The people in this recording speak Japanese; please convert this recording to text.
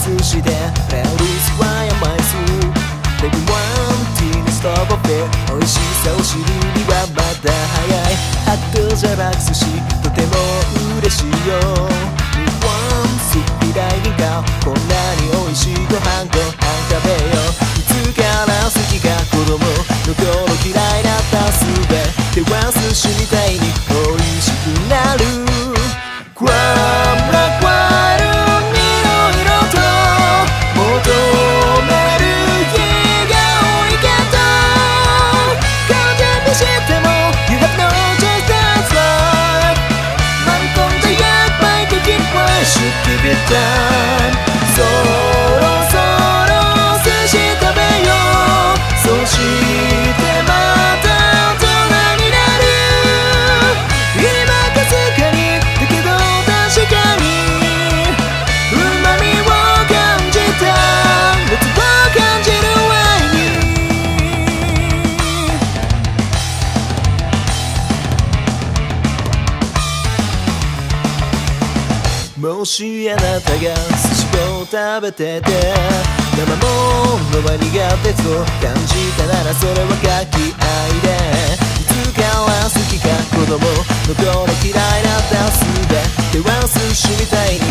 寿司でレールスは甘いすBaby one tea にストップで美味しさを知るにはまだ早いハットじゃなく寿司とても嬉しいよ日本好き大人かこんなに美味しいご飯食べよういつから好きが子供の頃嫌いだったすべては寿司みたいに美味しくなるクワムラクワルにいろいろと求める日が多いけど完全に知っても You have no choice that's life まり込んでやばい時は Should give it time そろそろ寿司食べようそしてまた大人になる今かすかにだけど確かに旨味を感じた熱を感じるワインもしあなたが寿司を食べてて生ものは苦手と感じたならそれは書き合いでいつから好きか子供の頃嫌いだったすべては寿司みたいに